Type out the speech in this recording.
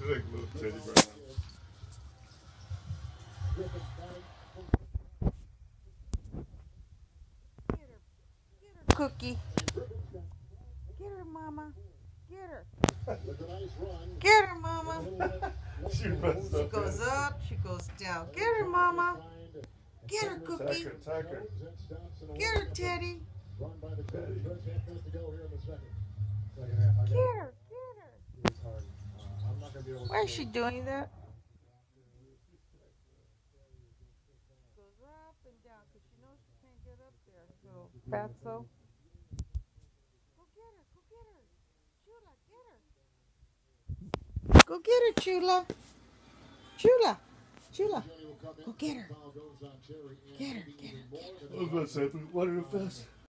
She's like a little teddy bear. Cookie. Get her, Mama. Get her. Get her, Mama. She messed up. She goes up, she goes down. Get her, Mama. Get her, Cookie. Attack her. Get her, Teddy. Teddy. Get her, get her. Why is she doing that? Goes up and down because she knows she can't get up there. Little fatso. Go get her, Chula. Chula. Chula. Go get her. Get her, get her, get her. I was about to say, but what in the fest?